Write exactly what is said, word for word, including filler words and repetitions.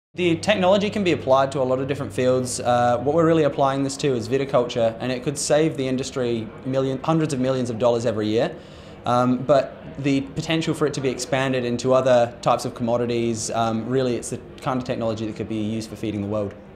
The technology can be applied to a lot of different fields. Uh, what we're really applying this to is viticulture, and it could save the industry million, hundreds of millions of dollars every year. Um, but the potential for it to be expanded into other types of commodities, um, really it's the kind of technology that could be used for feeding the world.